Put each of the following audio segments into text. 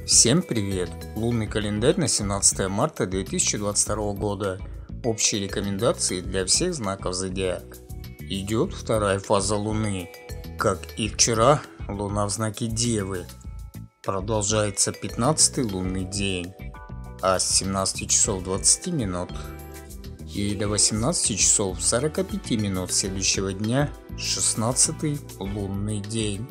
Всем привет! Лунный календарь на 17 марта 2022 года. Общие рекомендации для всех знаков зодиака. Идет вторая фаза Луны. Как и вчера, Луна в знаке Девы. Продолжается 15-й лунный день. А с 17 часов 20 минут и до 18 часов 45 минут следующего дня 16-й лунный день.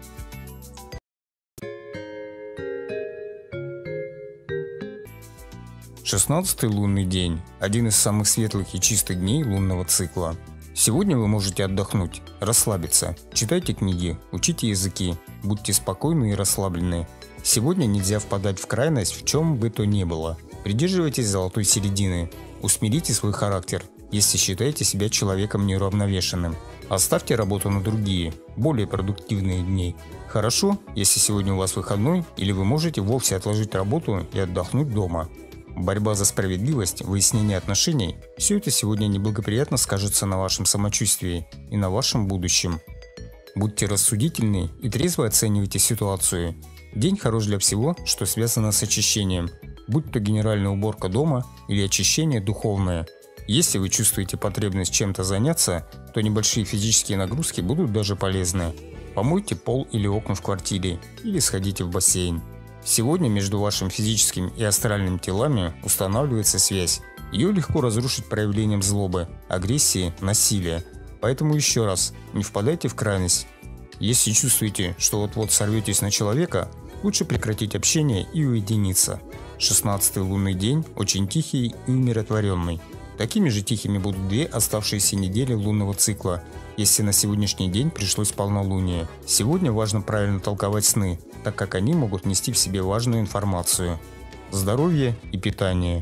Шестнадцатый лунный день – один из самых светлых и чистых дней лунного цикла. Сегодня вы можете отдохнуть, расслабиться, читайте книги, учите языки, будьте спокойны и расслаблены. Сегодня нельзя впадать в крайность в чем бы то ни было. Придерживайтесь золотой середины, усмирите свой характер, если считаете себя человеком неуравновешенным. Оставьте работу на другие, более продуктивные дни. Хорошо, если сегодня у вас выходной, или вы можете вовсе отложить работу и отдохнуть дома. Борьба за справедливость, выяснение отношений – все это сегодня неблагоприятно скажется на вашем самочувствии и на вашем будущем. Будьте рассудительны и трезво оценивайте ситуацию. День хорош для всего, что связано с очищением, будь то генеральная уборка дома или очищение духовное. Если вы чувствуете потребность чем-то заняться, то небольшие физические нагрузки будут даже полезны. Помойте пол или окна в квартире, или сходите в бассейн. Сегодня между вашим физическим и астральным телами устанавливается связь. Ее легко разрушить проявлением злобы, агрессии, насилия. Поэтому еще раз, не впадайте в крайность. Если чувствуете, что вот-вот сорветесь на человека, лучше прекратить общение и уединиться. 16-й лунный день очень тихий и умиротворенный. Такими же тихими будут две оставшиеся недели лунного цикла, если на сегодняшний день пришлось полнолуние. Сегодня важно правильно толковать сны, так как они могут нести в себе важную информацию. Здоровье и питание.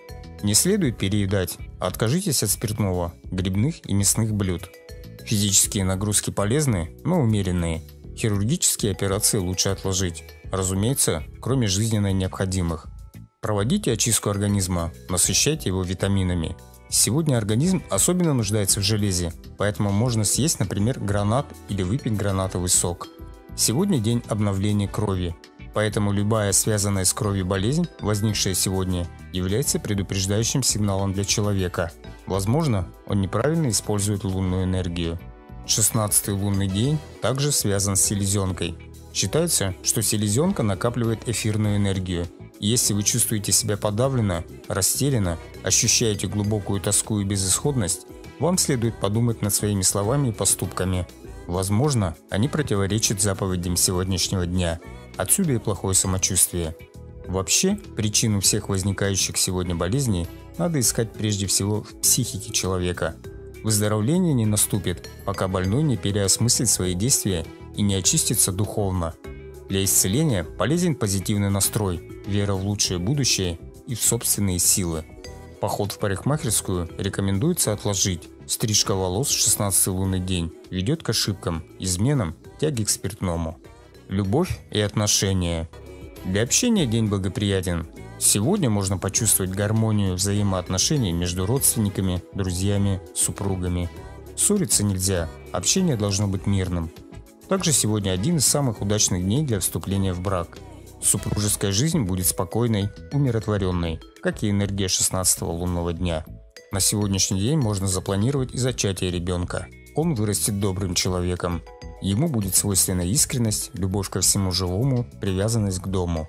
Не следует переедать, а откажитесь от спиртного, грибных и мясных блюд. Физические нагрузки полезны, но умеренные. Хирургические операции лучше отложить, разумеется, кроме жизненно необходимых. Проводите очистку организма, насыщайте его витаминами. Сегодня организм особенно нуждается в железе, поэтому можно съесть, например, гранат или выпить гранатовый сок. Сегодня день обновления крови, поэтому любая связанная с кровью болезнь, возникшая сегодня, является предупреждающим сигналом для человека. Возможно, он неправильно использует лунную энергию. 16-й лунный день также связан с селезенкой. Считается, что селезенка накапливает эфирную энергию. Если вы чувствуете себя подавленно, растерянно, ощущаете глубокую тоску и безысходность, вам следует подумать над своими словами и поступками. Возможно, они противоречат заповедям сегодняшнего дня. Отсюда и плохое самочувствие. Вообще, причину всех возникающих сегодня болезней надо искать прежде всего в психике человека. Выздоровление не наступит, пока больной не переосмыслит свои действия и не очистится духовно. Для исцеления полезен позитивный настрой, вера в лучшее будущее и в собственные силы. Поход в парикмахерскую рекомендуется отложить. Стрижка волос в 16-й лунный день ведет к ошибкам, изменам, тяге к спиртному. Любовь и отношения. Для общения день благоприятен. Сегодня можно почувствовать гармонию взаимоотношений между родственниками, друзьями, супругами. Ссориться нельзя, общение должно быть мирным. Также сегодня один из самых удачных дней для вступления в брак. Супружеская жизнь будет спокойной, умиротворенной, как и энергия 16-го лунного дня. На сегодняшний день можно запланировать и зачатие ребенка. Он вырастет добрым человеком. Ему будет свойственна искренность, любовь ко всему живому, привязанность к дому.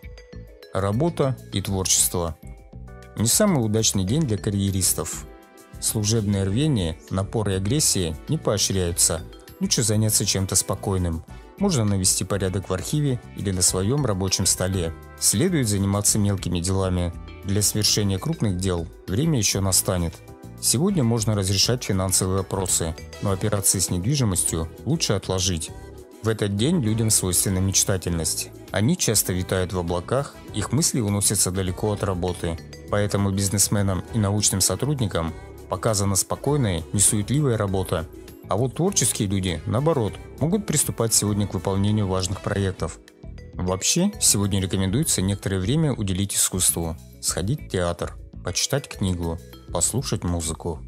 Работа и творчество. Не самый удачный день для карьеристов. Служебное рвение, напор и агрессия не поощряются. Лучше заняться чем-то спокойным. Можно навести порядок в архиве или на своем рабочем столе. Следует заниматься мелкими делами. Для совершения крупных дел время еще настанет. Сегодня можно разрешать финансовые вопросы, но операции с недвижимостью лучше отложить. В этот день людям свойственна мечтательность. Они часто витают в облаках, их мысли уносятся далеко от работы. Поэтому бизнесменам и научным сотрудникам показана спокойная, несуетливая работа. А вот творческие люди, наоборот, могут приступать сегодня к выполнению важных проектов. Вообще, сегодня рекомендуется некоторое время уделить искусству, сходить в театр, почитать книгу, послушать музыку.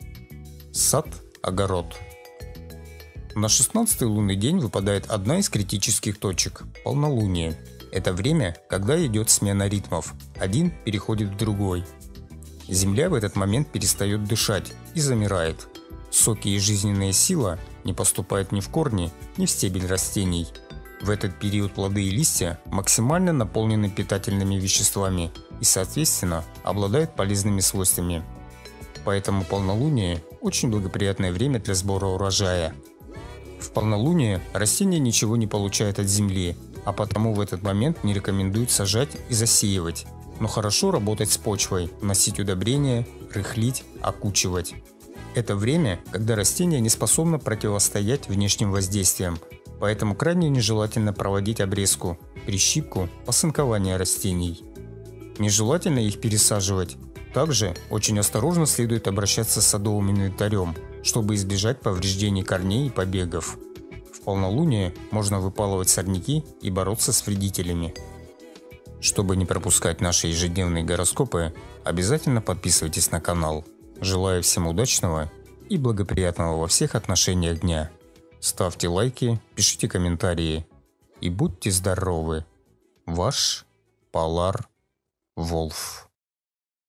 Сад, огород. На 16-й лунный день выпадает одна из критических точек – полнолуние. Это время, когда идет смена ритмов, один переходит в другой. Земля в этот момент перестает дышать и замирает. Соки и жизненная сила не поступают ни в корни, ни в стебель растений. В этот период плоды и листья максимально наполнены питательными веществами и, соответственно, обладают полезными свойствами. Поэтому полнолуние – очень благоприятное время для сбора урожая. В полнолуние растение ничего не получает от земли, а потому в этот момент не рекомендуют сажать и засеивать. Но хорошо работать с почвой, вносить удобрения, рыхлить, окучивать. Это время, когда растение не способно противостоять внешним воздействиям, поэтому крайне нежелательно проводить обрезку, прищипку, посынкование растений. Нежелательно их пересаживать. Также очень осторожно следует обращаться с садовым инвентарем, чтобы избежать повреждений корней и побегов. В полнолуние можно выпалывать сорняки и бороться с вредителями. Чтобы не пропускать наши ежедневные гороскопы, обязательно подписывайтесь на канал. Желаю всем удачного и благоприятного во всех отношениях дня. Ставьте лайки, пишите комментарии и будьте здоровы. Ваш Polar Wolf.